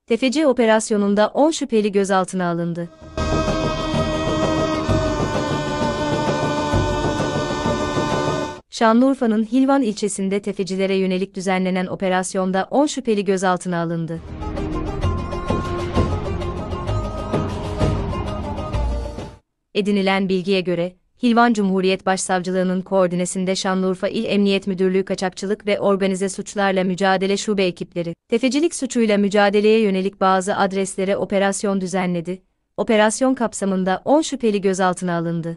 Tefeci operasyonunda 10 şüpheli gözaltına alındı. Şanlıurfa'nın Hilvan ilçesinde tefecilere yönelik düzenlenen operasyonda 10 şüpheli gözaltına alındı. Edinilen bilgiye göre, Hilvan Cumhuriyet Başsavcılığı'nın koordinesinde Şanlıurfa İl Emniyet Müdürlüğü Kaçakçılık ve Organize Suçlarla Mücadele Şube ekipleri, tefecilik suçuyla mücadeleye yönelik bazı adreslere operasyon düzenledi. Operasyon kapsamında 10 şüpheli gözaltına alındı.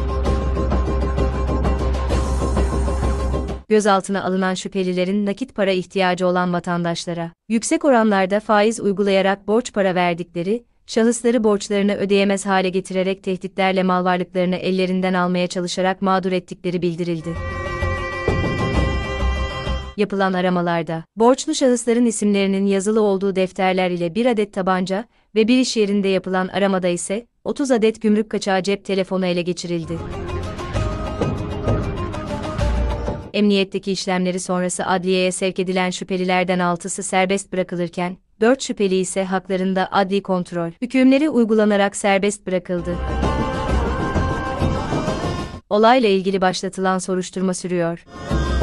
Gözaltına alınan şüphelilerin nakit para ihtiyacı olan vatandaşlara, yüksek oranlarda faiz uygulayarak borç para verdikleri, şahısları borçlarını ödeyemez hale getirerek tehditlerle mal varlıklarını ellerinden almaya çalışarak mağdur ettikleri bildirildi. Yapılan aramalarda, borçlu şahısların isimlerinin yazılı olduğu defterler ile 1 adet tabanca ve bir iş yerinde yapılan aramada ise 30 adet gümrük kaçağı cep telefonu ele geçirildi. Emniyetteki işlemleri sonrası adliyeye sevk edilen şüphelilerden 6'sı serbest bırakılırken, 4 şüpheli ise haklarında adli kontrol hükümleri uygulanarak serbest bırakıldı. Olayla ilgili başlatılan soruşturma sürüyor.